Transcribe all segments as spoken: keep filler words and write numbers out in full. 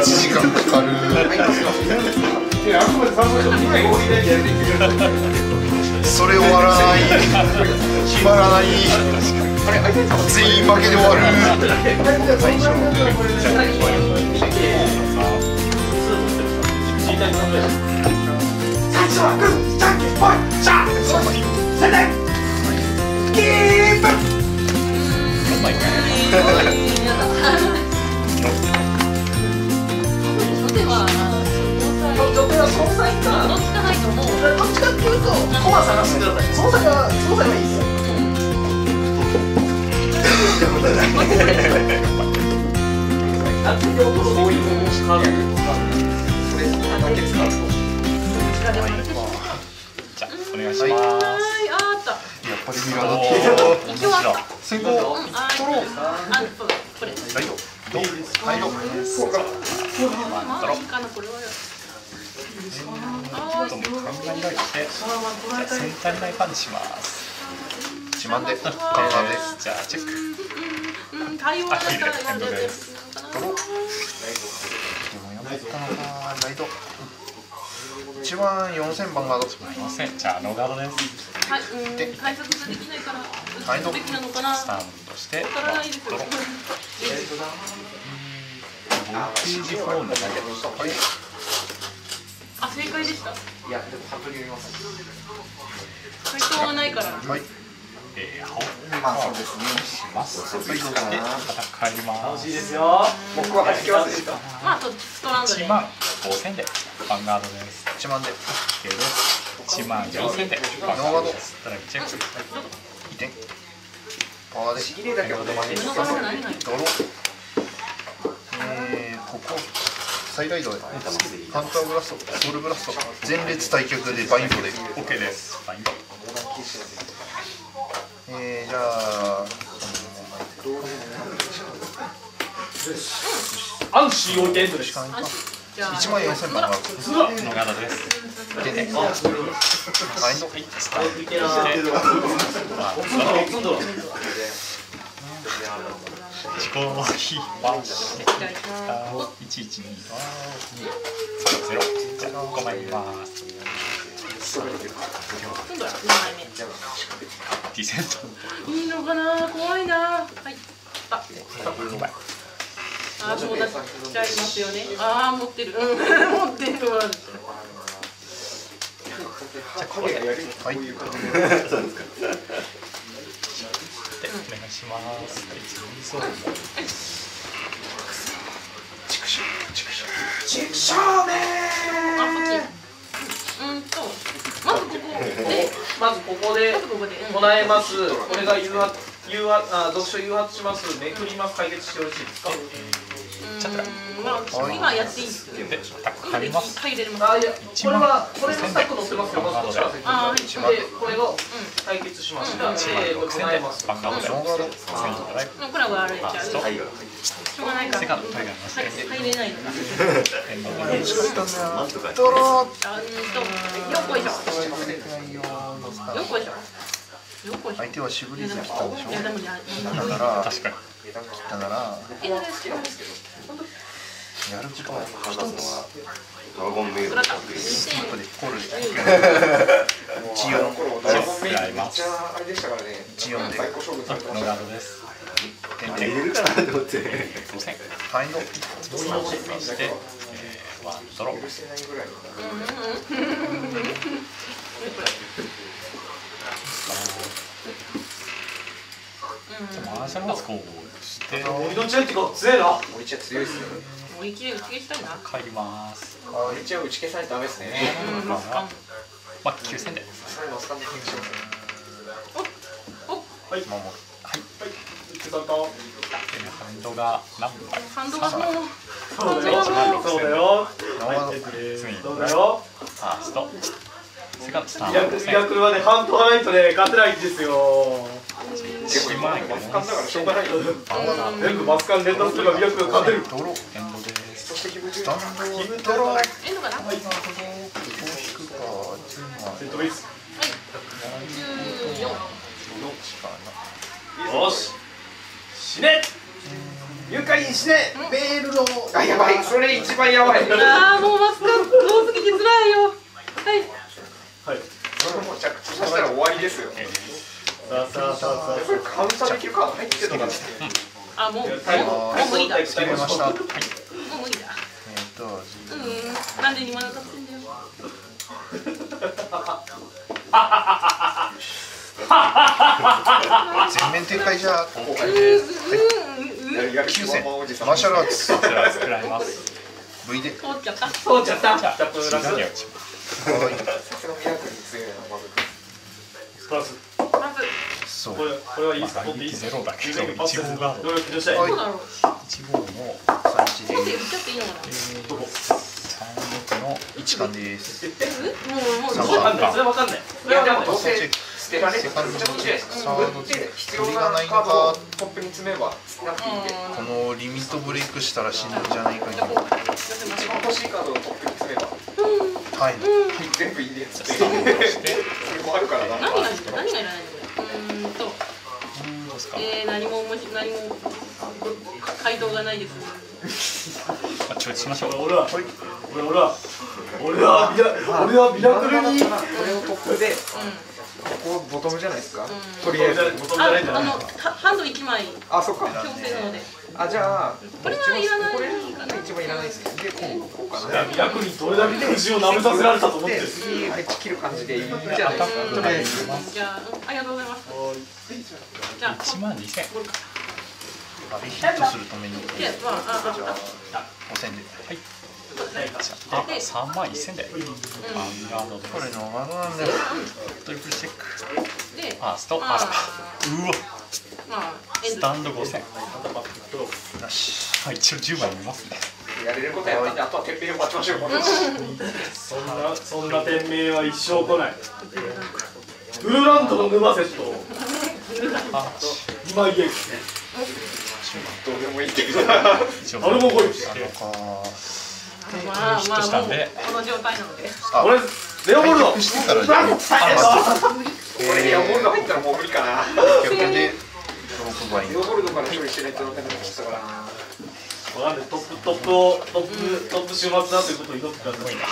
いちじかんかかる。それ終わらない。決まらない。全員負けで終わる。 予定は総裁かどっちかないと思う。どっちかっていうとコマ探してください。総裁は総裁はいいですよ。そういうものしかある。それだけ使うと。 じゃあお願いします。はい、 あった。 やっぱりミラーだって。 今日あった。 先行。取ろう。 あ、そうだ。これ。 ライト。はいど。 そうか。まだいいかなこれは。 ああ、考えられて、センターにないパンチします。 一万で。 じゃあチェック。 うん、対応だったらやるやつ。 取ろう。ライト。一万四千番ガード。 四千、じゃあノーガードです。 はい、うん、対策ができないからはい打つべきなのかな。 スタンドして、 わからないですよ。 ボルテージフォームだけ。 はい。 あ、正解でした。 いや、でも本当に読みます。 回答はないから。 はい。 えー、青まあそうですね。 します。そして戦います。 楽しいですよ。僕は弾きますでした。 まあ、とストランドで。 一万五千でバンガードです。 一万で。 OK です。一万四千でバンガードです。ドライブチェック。 一点。パワーで。 ちぎれだけは止まり自分の番が何がいい。 ドロー。えー、ここ。サイライドで。パンターブラスト、ソウルブラスト。前列対局でバインドで。 OK です。バインド。 えー、じゃあ。 安心置いてエンドです。 一万四千番が。 ノーガードです。 でね。バインド。 スタートして。自己非は一一二ゼロ。じゃあ五枚見ます。 今度はにまいめ。 ディセント。 いいのかな、怖いな。はい。あ、 二枚。 あ、そうなっちゃいますよね。ああ、持ってる。うん、持ってるわ。 はい。 お願いします。そう。 チクショー、チクショー、チクショーねあ、こっち。うんと、まずここで、 まずここで唱えます。これが誘発、誘発、あ、読書誘発します。めくります。解決してよろしいですか。 まあ、今やっていいですよ。 入ります。 入れます。 あ、いや、これは、これのスタック載ってますよ。まずこっちから説明。 あ、はい。 で、これを解決しました。えーと、唱えます。 バンガードで。 これは悪いちゃう。しょうがないから。 セカンドトリガーはい、入れないのか。 ドロー。 あんと、よっこいしょ。よっこいしょ。よっこいしょ。 相手はシブリーズ切ったんでしょ。 いや、でもね、 だから確かに。 切ったならえ、なんですけど。 やることは一つ。 ドラゴンメイド。 ここでコールで。一四。 使います。 一四で。 ノーガードです。 点入れ 々。 るかなと思って。 五千。 ファインド。 そして、えー、ワンドロー。マーシャルがこうして、 森のチェンティコ強いな。 森ちゃん強いですね。 もう一年打ち消したいな。 帰ります。 森ちゃん打ち消さないとダメですね。 うん、マスカン。 まあ九千で。 マスカンで消します。 お、お、 はい。 守る。 はい。 手伝った。 ハンドが何枚？ ハンドがもう。 そうだよ。そうだよ。 はい。 次。 そうだよ。 ファースト。セカンドスタミラクート。 ミラクルはね、ハンドがないとね、勝てないんですよ。 一万円。 マスカンだからしょうがないよ。 全部マスカン連打すればミラクルが勝てる。 ドロー。 エンドです。 スタンドドロー。 えんのかな。はい。 ここ引くか。 セットベース。 十四。 よし。死ね。 ゆかりん死ねベールのあ、やばい、それ一番やばい。 ああもうマスカット多すぎてつらいよ。はいはいそれもう着地させたら終わりですよ。 さあさあさあさあそれカウンターできるカード入ってるのかなって。 あもうもうもう無理だ。もう決めました。えっ無理だ。 とうんなんでにまい当たってんだよ。 全面撤回じゃ。 やりきゅうせんまおじさんマーシャルアーツ食らいます。 V で。 通っちゃった。 通っちゃったじゃあじゃあプラス何を打ちます。 はい。 さすがミラクルに強いな、まず。 プラスまずそうこれこれはいいですまあ取っていいですゼロだけどゆかりん一号ガードどれどうしたいはいどうだろう。 一号の三一先生で打っちゃっていいのかな。 どこ三六の一貫です。 もうもう三わかんないそれわかんないそれわかんないどうせチェック。 捨てられる。 セカンドじゃあどっちですか。 サードで必要鳥ながないのかカードをトップに詰めば捨てなくていいんで。 このリミットブレイクしたら死ぬんじゃないかじゃあこう今。 寄せましょう。 一番欲しいカードをトップに詰めばはい。 全部いいでっつって。 スタートしてそれもあるからな。 何が何がいらないのこれ。うーんとどうですか。 えー何も面白い何も回答がないです。 まあちょいしましょう。 俺は俺俺は俺はミラ俺はミラクルにこれをトップで、 うここボトムじゃないですか。 ん。 とりあえず。 うん。ああのはハンド一枚あ、そっか。 強制なので。 あ、じゃあ、 これはいらないこれかな。 一番いらないですね。で、こうこうかな。 いやミラクルにどれだけ牛を舐めさせられたと思ってるで、次配置切る感じでいいんじゃないですか。とりあえず。 じゃあうんありがとうございます。じゃあ一万二千。 あれヒットするためにでまああああごせんで。 はい。あ、三万一千で。アンガードです。 これのワードなんだよ。 トリプルチェック。 でファースト。 まああら。うわ。 まあエンドスタンド五千。 なし。 はい、一応十枚見ますね。 やれることやったんで、あとはてっぺんを待ちましょう。 そんなそんな店名は一生来ないブルーランドの沼セットあ、 にまい円どうでもいいけど。 一応。 あれも来いか。 まあヒットしたんでまあもうこの状態なのであ、 俺レオボルドしてからじゃあ。 これにはボルド入ったらもう無理かな。 逆でろくばい。 レオボルドから処理してないとダメだったからな。 わかんないトップトップをトップトップ週末だということを祈ってください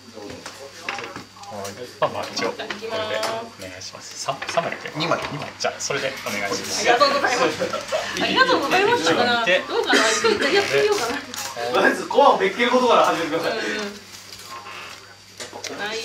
まあまあ一応これでいきますお願いします。三三枚だっけ？ 二枚。 二枚。じゃあそれでお願いします。 ありがとうございますありがとうございましたかなどうかな一回やってみようかなとりあえずコアをめっけることから始めてくださいうんないよ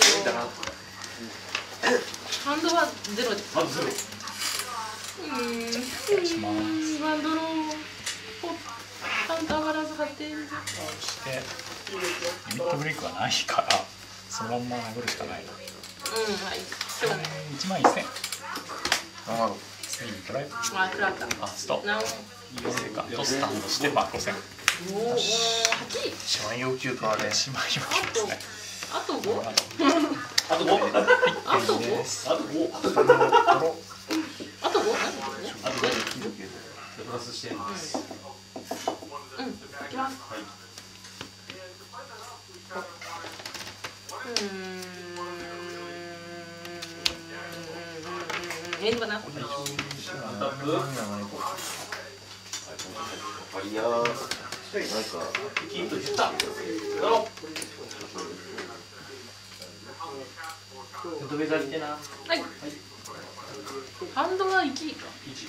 ハンドはゼロですまずゼロうーんお願いします。 ワンドローカウンターバランス発展そしてリミットブレイクはないからそのまんま殴るしかないな。 うんはいでも一万一千。 なるほど。 次にトライブ。フまあ食らったァースト。 なおセカンドスタンドしてまあ五千。 おおはち一万要求カーで。 一万四千ですね。 あとごああとごあとごです。 あとごあとご何あとごプラスしてうんいきますうーんエンドかなタップいやー、 キンと言ったやろ土下座してなはいハンドはいちいか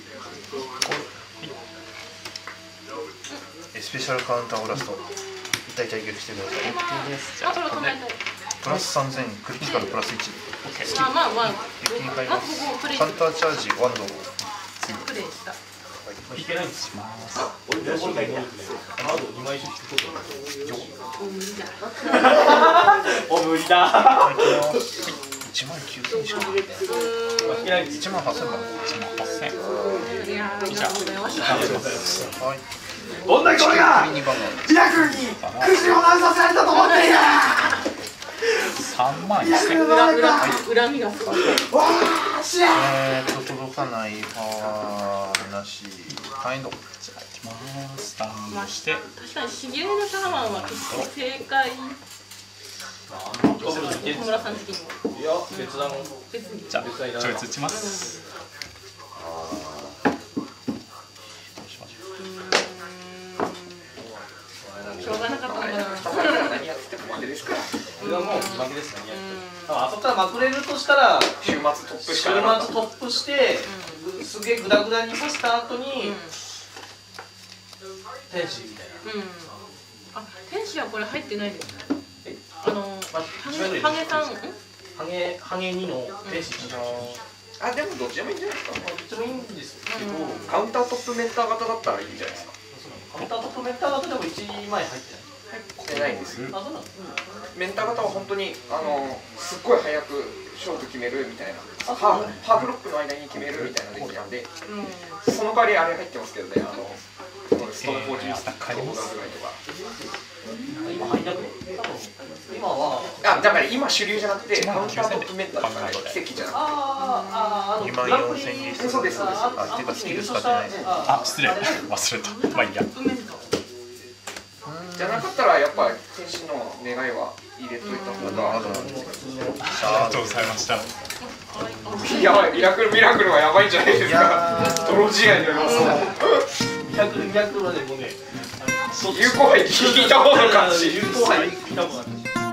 スペシャルカウンターをラスト。大体撃してください。 あそれを唱えたいプラス三千クリティカルプラス一。 まあまあまあ敵に変えまますずここをプレイカウンターチャージワンド。 プレイしたいけないんですします。 俺レオボルドのカードにまい引くことお無理だお無理だ一万九千しかない。 うーんいけない一万八千番。 一万八千。 いやーありがとうございましたはい。 どんだけ俺がにばんが。 ミラクルにくじを投げさせられたと思っている三万一千。 裏裏恨みがすごいわーしゃえーっと届かないパーなし。ハインド。 じゃあいきます。スタンドして確かにシゲルのシャーマンは結構正解小村さん的にもいや別だもん別にじゃあちょいつ打ちます。どうしましょう。 うーんはもう負けですね。あそこからまくれるとしたら週末トップし週末かなかった。 トップしてすげえグダグダにさせた後に天使みたいな。 うん。あ、天使はこれ入ってないですね。 えあのまあハゲハゲさん、ん？ ハゲハゲにの天使一緒。 あ、でもどっちでもいいんじゃないですか。 どっちもいいんですけど、 カウンタートップメンター型だったらいいんじゃないですか。 カウンタートップメンター型でもいちまい入ってしてないんです。 ない。あ、そうなの？ メンター型は本当にあのすっごい早く勝負決めるみたいな、 あハーフハーフロックの間に決めるみたいなデッキなんで、 うん。 その代わりあれ入ってますけどね、あのストーンフォージュースとかえーぐらいとか。 今入んなくて、多分今はあ、だから今主流じゃなくてカウンタートップメンターとかね、奇跡じゃなくて。 あーあーあのにまんグランプリよんせんえんそうですそうです。 あ、てかスキル使ってない。 あ、失礼。忘れた。まあいいや。 カップ麺と。 じゃなかったらやっぱ天使の願いは入れといた方が。 ありがとうございました。 やばい、ミラクルミラクルはやばいんじゃないですか。泥仕合になります。 ミラクルミラクルはでもね、 有効杯聞いたことなかったし、 有効杯聞いたことなかったし。